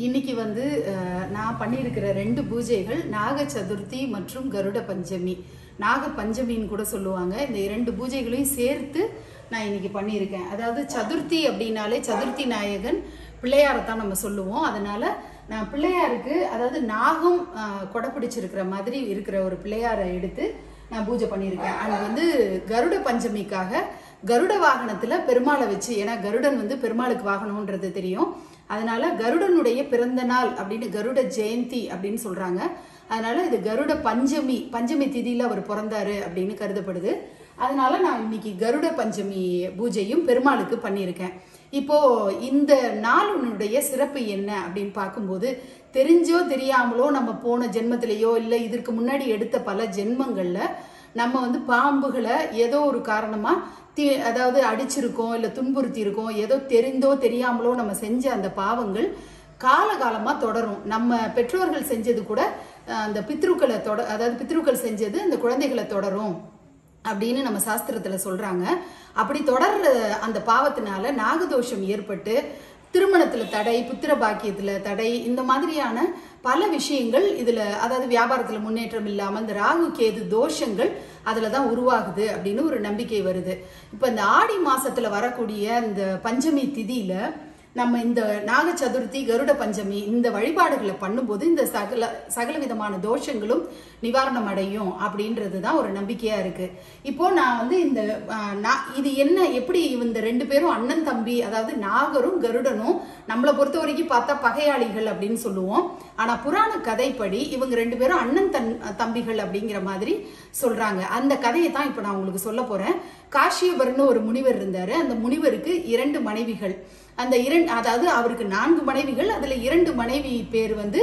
இன்னைக்கு வந்து நான் பண்ணியிருக்கிற ரெண்டு பூஜைகள் நாக சதுர்த்தி மற்றும் கருட பஞ்சமி. நாக பஞ்சமின்னு கூட சொல்லுவாங்க. இந்த இரண்டு பூஜைகளையும் சேர்த்து நான் இன்னைக்கு பண்ணியிருக்கேன். அதாவது சதுர்த்தி அப்படின்னாலே சதுர்த்தி நாயகன் பிள்ளையாரை தான் நம்ம சொல்லுவோம். அதனால நான் பிள்ளையாருக்கு அதாவது நாகம் கொடை பிடிச்சிருக்கிற மாதிரி இருக்கிற ஒரு பிள்ளையாரை எடுத்து நான் பூஜை பண்ணியிருக்கேன். அது வந்து கருட பஞ்சமிக்காக கருட வாகனத்துல பெருமாளை வச்சு, ஏன்னா கருடன் வந்து பெருமாளுக்கு வாகனம்ன்றது தெரியும். அதனால கருடனுடைய பிறந்த நாள் அப்படின்னு கருட ஜெயந்தி அப்படின்னு சொல்றாங்க. அதனால இது கருட பஞ்சமி, பஞ்சமி திதியில அவர் பிறந்தாரு அப்படின்னு கருதப்படுது. அதனால நான் இன்னைக்கு கருட பஞ்சமி பூஜையும் பெருமாளுக்கு பண்ணியிருக்கேன். இப்போ இந்த நாளுடைய சிறப்பு என்ன அப்படின்னு பார்க்கும்போது, தெரிஞ்சோ தெரியாமலோ நம்ம போன ஜென்மத்திலேயோ இல்லை இதற்கு முன்னாடி எடுத்த பல ஜென்மங்கள்ல நம்ம வந்து பாம்புகளை ஏதோ ஒரு காரணமா அதாவது அடிச்சிருக்கோம், இல்லை துன்புறுத்தி இருக்கோம், ஏதோ தெரிந்தோ தெரியாமலோ நம்ம செஞ்ச அந்த பாவங்கள் காலகாலமா தொடரும். நம்ம பெற்றோர்கள் செஞ்சது கூட அந்த பித்ருக்களை அதாவது பித்ருக்கள் செஞ்சது அந்த குழந்தைகளை தொடரும் அப்படின்னு நம்ம சாஸ்திரத்துல சொல்றாங்க. அப்படி தொடர்ற அந்த பாவத்தினால நாகதோஷம் ஏற்பட்டு திருமணத்துல தடை, புத்திர பாக்கியத்துல தடை, இந்த மாதிரியான பல விஷயங்கள் இதுல, அதாவது வியாபாரத்துல முன்னேற்றம் இல்லாம இந்த ராகு கேது தோஷங்கள் அதுலதான் உருவாகுது அப்படின்னு ஒரு நம்பிக்கை வருது. இப்ப இந்த ஆடி மாசத்துல வரக்கூடிய இந்த பஞ்சமி திதியில நம்ம இந்த நாக சதுர்த்தி கருட பஞ்சமி இந்த வழிபாடுகளை பண்ணும்போது இந்த சகல விதமான தோஷங்களும் நிவாரணம் அடையும் அப்படின்றதுதான் ஒரு நம்பிக்கையா இருக்கு. இப்போ நான் வந்து இந்த இது என்ன, எப்படி இந்த ரெண்டு பேரும் அண்ணன் தம்பி, அதாவது நாகரும் கருடனும் நம்மளை பொறுத்த வரைக்கும் பார்த்தா பகையாளிகள் அப்படின்னு சொல்லுவோம். ஆனா புராண கதைப்படி இவங்க ரெண்டு பேரும் அண்ணன் தம்பிகள் அப்படிங்கிற மாதிரி சொல்றாங்க. அந்த கதையை தான் இப்ப நான் உங்களுக்கு சொல்ல போறேன். காஷ்யபர்னு ஒரு முனிவர் இருந்தாரு. அந்த முனிவருக்கு 2 மனைவிகள். அந்த அதாவது அவருக்கு 4 மனைவிகள். அதுல 2 மனைவி பேர் வந்து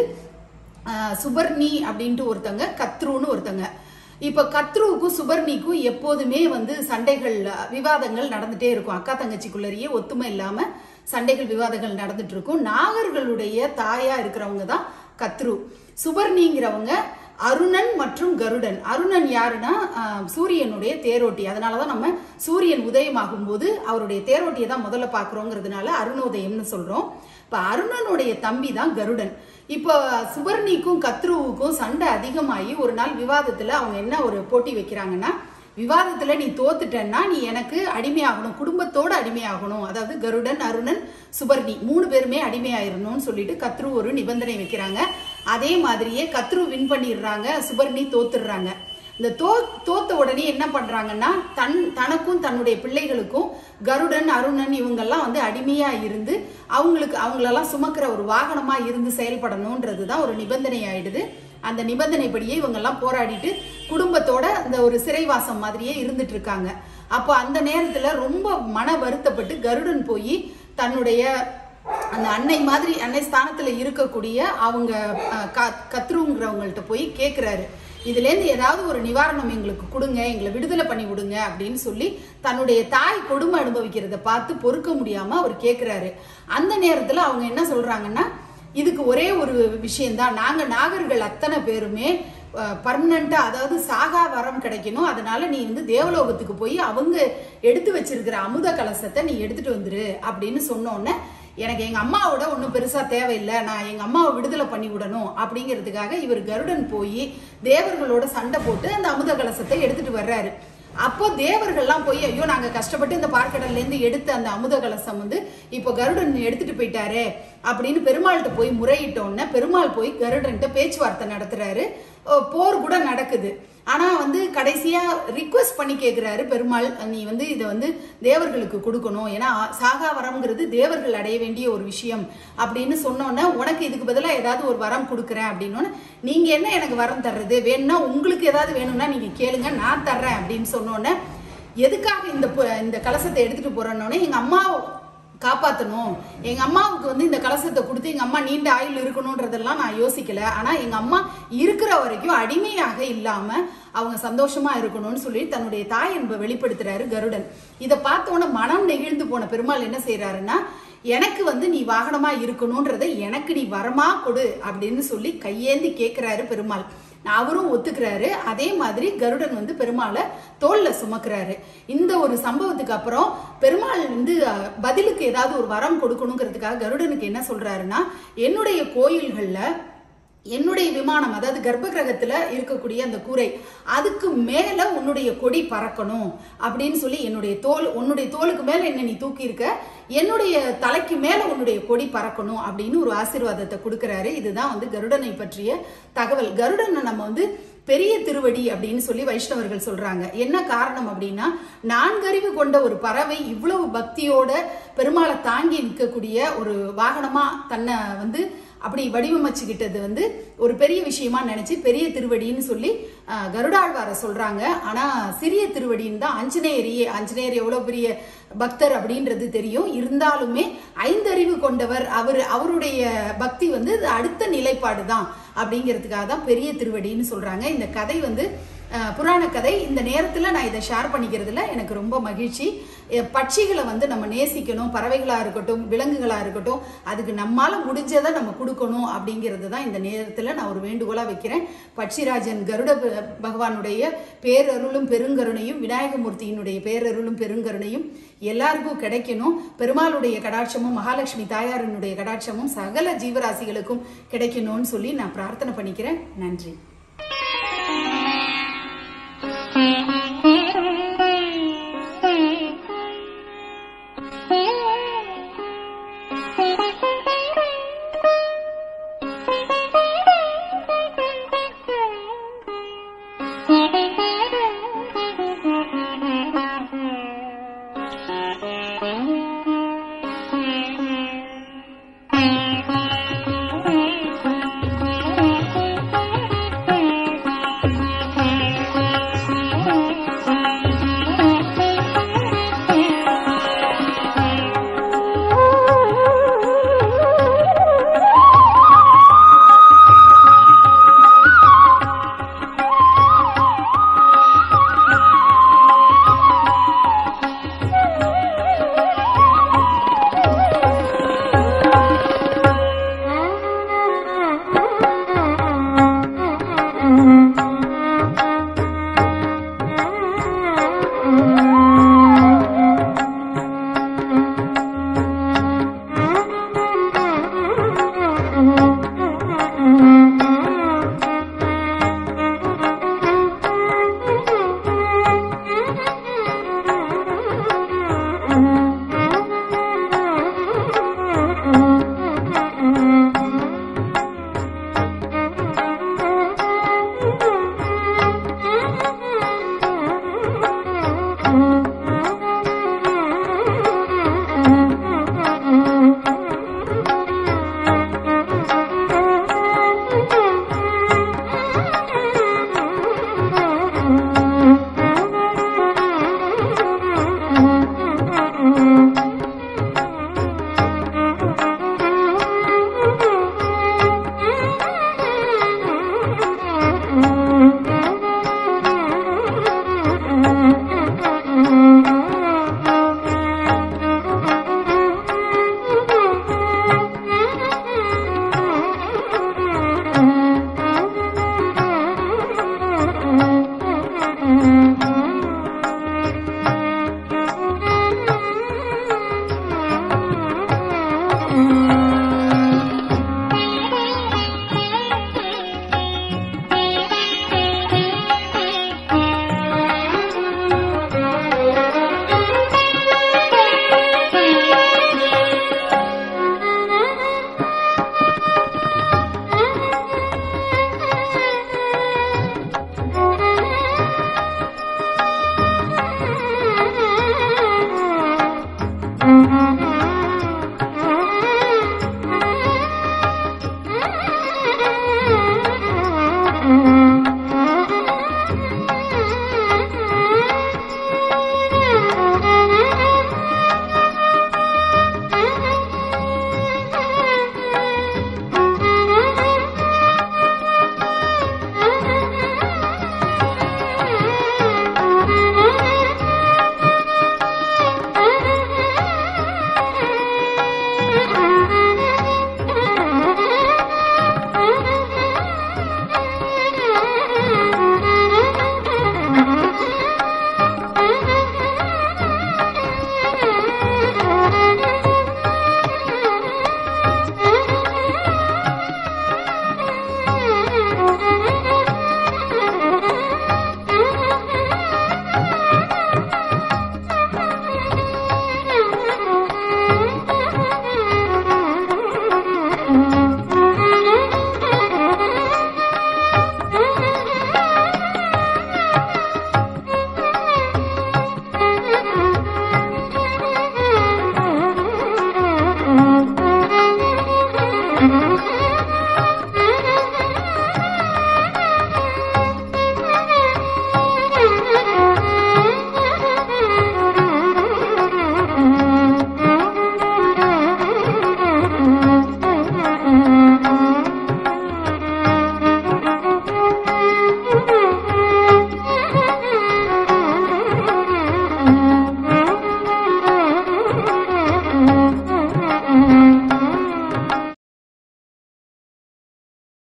சுபர்ணி அப்படின்ட்டு ஒருத்தங்க, கத்ருன்னு ஒருத்தங்க. இப்ப கத்ருவுக்கும் சுபர்ணிக்கும் எப்போதுமே வந்து சண்டைகள், விவாதங்கள் நடந்துட்டே இருக்கும். அக்கா தங்கச்சிக்குள்ளேயே ஒத்துமை இல்லாம சண்டைகள், விவாதங்கள் நடந்துட்டு இருக்கும். நாகர்களுடைய தாயா இருக்கிறவங்க தான் கத்ரு. சுபர்ணிங்கிறவங்க அருணன் மற்றும் கருடன். அருணன் யாருன்னா சூரியனுடைய தேரோட்டி. அதனாலதான் நம்ம சூரியன் உதயமாகும் போது அவருடைய தேரோட்டியை தான் முதல்ல பாக்குறோங்கிறதுனால அருணோதயம்னு சொல்றோம். இப்ப அருணனுடைய தம்பி தான் கருடன். இப்போ சுபர்ணிக்கும் கத்ருவுக்கும் சண்டை அதிகமாகி ஒரு நாள் விவாதத்துல அவங்க என்ன ஒரு போட்டி வைக்கிறாங்கன்னா, விவாதத்துல நீ தோத்துட்டன்னா நீ எனக்கு அடிமையாகணும், குடும்பத்தோட அடிமையாகணும். அதாவது கருடன், அருணன், சுபர்ணி 3 பேருமே அடிமையாயிரணும்னு சொல்லிட்டு கத்ரு ஒரு நிபந்தனை வைக்கிறாங்க. அதே மாதிரியே கத்ரு வின் பண்ணிடுறாங்க, சுபர்ணி தோத்துடுறாங்க. இந்த தோத்த உடனே என்ன பண்றாங்கன்னா, தனக்கும் தன்னுடைய பிள்ளைகளுக்கும் கருடன், அருணன் இவங்கெல்லாம் வந்து அடிமையா இருந்து அவங்களெல்லாம் சுமக்கிற ஒரு வாகனமா இருந்து செயல்படணும்ன்றதுதான் ஒரு நிபந்தனை ஆயிடுது. அந்த நிபந்தனைப்படியே இவங்கெல்லாம் போராடிட்டு குடும்பத்தோட இந்த ஒரு சிறைவாசம் மாதிரியே இருந்துட்டு இருக்காங்க. அப்போ அந்த நேரத்துல ரொம்ப மன வருத்தப்பட்டு கருடன் போய் தன்னுடைய அந்த அன்னை ஸ்தானத்துல இருக்கக்கூடிய அவங்க கத்ருங்கிறவங்கள்ட்ட போய் கேட்கிறாரு, இதுல இருந்து ஏதாவது ஒரு நிவாரணம் எங்களுக்கு கொடுங்க, எங்களை விடுதலை பண்ணி விடுங்க அப்படின்னு சொல்லி தன்னுடைய தாய் கொடுமை அனுபவிக்கிறத பார்த்து பொறுக்க முடியாம அவர் கேட்கிறாரு. அந்த நேரத்துல அவங்க என்ன சொல்றாங்கன்னா, இதுக்கு ஒரே ஒரு விஷயம்தான், நாங்க நாகர்கள் அத்தனை பேருமே பர்மனண்டா, அதாவது சாகா வரம் கிடைக்கணும், அதனால நீ வந்து தேவலோகத்துக்கு போய் அவங்க எடுத்து வச்சிருக்கிற அமுத கலசத்தை நீ எடுத்துட்டு வந்துரு அப்படின்னு சொன்னோன்னே, எனக்கு எங்க அம்மாவோட ஒன்றும் பெருசா தேவையில்லை, நான் எங்க அம்மாவை விடுதலை பண்ணி விடணும் அப்படிங்கிறதுக்காக இவர் கருடன் போய் தேவர்களோட சண்டை போட்டு அந்த அமுத கலசத்தை எடுத்துட்டு வர்றாரு. அப்போ தேவர்கள்லாம் போய், ஐயோ நாங்க கஷ்டப்பட்டு இந்த பார்க்கடல்ல இருந்து எடுத்த அந்த அமுத கலசம் வந்து இப்போ கருடன் எடுத்துட்டு போயிட்டாரே அப்படின்னு பெருமாள்கிட்ட போய் முறையிட்டோன்னு பெருமாள் போய் கருடன்கிட்ட பேச்சுவார்த்தை நடத்துறாரு. போர் கூட நடக்குது. ஆனா வந்து கடைசியா ரிக்வெஸ்ட் பண்ணி கேட்கிறாரு பெருமாள், நீ வந்து இதை வந்து தேவர்களுக்கு கொடுக்கணும், ஏன்னா சாகா வரம்ங்கிறது தேவர்கள் அடைய வேண்டிய ஒரு விஷயம் அப்படின்னு சொன்னோன்னே, உனக்கு இதுக்கு பதிலாக ஏதாவது ஒரு வரம் கொடுக்குறேன் அப்படின்னு. நீங்க என்ன எனக்கு வரம் தர்றது, வேணும்னா உங்களுக்கு ஏதாவது வேணும்னா நீங்க கேளுங்க, நான் தர்றேன் அப்படின்னு சொன்னோன்னே, எதுக்காக இந்த கலசத்தை எடுத்துட்டு போறேன்னொன்னே, எங்க அம்மா காப்பாற்றணும், எங்க அம்மாவுக்கு வந்து இந்த கலசத்தை கொடுத்து எங்க அம்மா நீண்ட ஆயுள் இருக்கணும்ன்றதெல்லாம் நான் யோசிக்கல, ஆனா எங்க அம்மா இருக்கிற வரைக்கும் அடிமையாக இல்லாம அவங்க சந்தோஷமா இருக்கணும்னு சொல்லி தன்னுடைய தாய் என்பை வெளிப்படுத்துறாரு கருடன். இதை பார்த்தோன்னே மனம் நெகிழ்ந்து போன பெருமாள் என்ன செய்யறாருன்னா, எனக்கு வந்து நீ வாகனமா இருக்கணும்ன்றதை எனக்கு நீ வரமா கொடு அப்படின்னு சொல்லி கையேந்தி கேட்கிறாரு பெருமாள். அவரும் ஒத்துக்கிறாரு. அதே மாதிரி கருடன் வந்து பெருமாளை தோல்ல சுமக்கிறாரு. இந்த ஒரு சம்பவத்துக்கு அப்புறம் பெருமாள் வந்து பதிலுக்கு ஏதாவது ஒரு வரம் கொடுக்கணுங்கிறதுக்காக கருடனுக்கு என்ன சொல்றாருன்னா, என்னுடைய கோயில்கள்ல என்னுடைய விமானம், அதாவது கர்ப்ப கிரகத்துல இருக்கக்கூடிய அந்த கூரை, அதுக்கு மேல உன்னுடைய கொடி பறக்கணும் அப்படின்னு சொல்லி, உன்னுடைய தோலுக்கு மேல என்ன நீ தூக்கி இருக்க, என்னுடைய தலைக்கு மேல உன்னுடைய கொடி பறக்கணும் அப்படின்னு ஒரு ஆசீர்வாதத்தை கொடுக்கிறாரு. இதுதான் வந்து கருடனை பற்றிய தகவல். கருடனை நம்ம வந்து பெரிய திருவடி அப்படின்னு சொல்லி வைஷ்ணவர்கள் சொல்றாங்க. என்ன காரணம் அப்படின்னா, 4 அறிவு கொண்ட ஒரு பறவை இவ்வளவு பக்தியோட பெருமாளை தாங்கி நிற்கக்கூடிய ஒரு வாகனமா தன்னை வந்து அப்படி வடிவமைச்சுக்கிட்டது வந்து ஒரு பெரிய விஷயமா நினைச்சு பெரிய திருவடின்னு சொல்லி கருடாழ்வார சொல்றாங்க. ஆனா சிறிய திருவடின்னு தான் ஆஞ்சநேயர் எவ்வளவு பெரிய பக்தர் அப்படின்றது தெரியும். இருந்தாலுமே 5 அறிவு கொண்டவர் அவருடைய பக்தி வந்து அடுத்த நிலைப்பாடு தான் அப்படிங்கிறதுக்காக தான் பெரிய திருவடின்னு சொல்றாங்க. இந்த கதை வந்து புராண கதை. இந்த நேரத்துல நான் இதை ஷேர் பண்ணிக்கிறதுல எனக்கு ரொம்ப மகிழ்ச்சி. பட்சிகளை வந்து நம்ம நேசிக்கணும், பறவைகளா இருக்கட்டும், விலங்குகளா இருக்கட்டும், அதுக்கு நம்மால முடிஞ்சதை நம்ம கொடுக்கணும் அப்படிங்கிறது தான் இந்த நேரத்துல நான் ஒரு வேண்டுகோளா வைக்கிறேன். பட்சிராஜன் கருட பகவானுடைய பேரருளும் பெருங்கருணையும், விநாயகமூர்த்தியினுடைய பேரருளும் பெருங்கருணையும் எல்லாருக்கும் கிடைக்கணும். பெருமாளுடைய கடாட்சமும் மகாலட்சுமி தாயாரினுடைய கடாட்சமும் சகல ஜீவராசிகளுக்கும் கிடைக்கணும்னு சொல்லி நான் பிரார்த்தனை பண்ணிக்கிறேன். நன்றி.